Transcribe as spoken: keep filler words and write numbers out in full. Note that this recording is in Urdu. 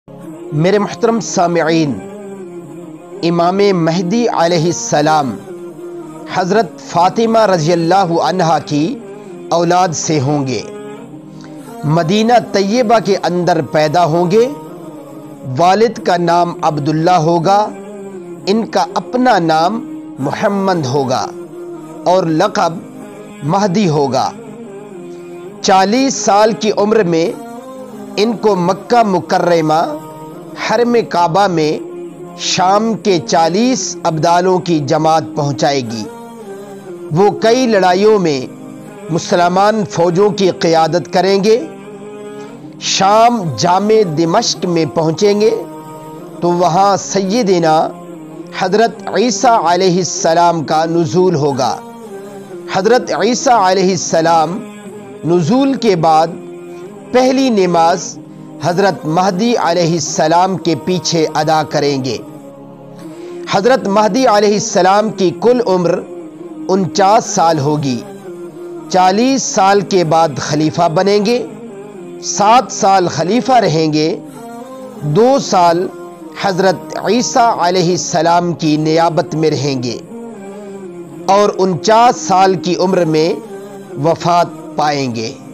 میرے محترم سامعین، امام مہدی علیہ السلام حضرت فاطمہ رضی اللہ عنہا کی اولاد سے ہوں گے، مدینہ طیبہ کے اندر پیدا ہوں گے۔ والد کا نام عبداللہ ہوگا، ان کا اپنا نام محمد ہوگا اور لقب مہدی ہوگا۔ چالیس سال کی عمر میں ان کو مکہ مکرمہ حرم کعبہ میں شام کے چالیس ابدالوں کی جماعت پہنچائے گی۔ وہ کئی لڑائیوں میں مسلمان فوجوں کی قیادت کریں گے۔ شام جامع دمشق میں پہنچیں گے تو وہاں سیدنا حضرت عیسیٰ علیہ السلام کا نزول ہوگا۔ حضرت عیسیٰ علیہ السلام نزول کے بعد پہلی نماز حضرت مہدی علیہ السلام کے پیچھے ادا کریں گے۔ حضرت مہدی علیہ السلام کی کل عمر انچاس سال ہوگی۔ چالیس سال کے بعد خلیفہ بنیں گے، سات سال خلیفہ رہیں گے، دو سال حضرت عیسیٰ علیہ السلام کی نیابت میں رہیں گے اور انچاس سال کی عمر میں وفات پائیں گے۔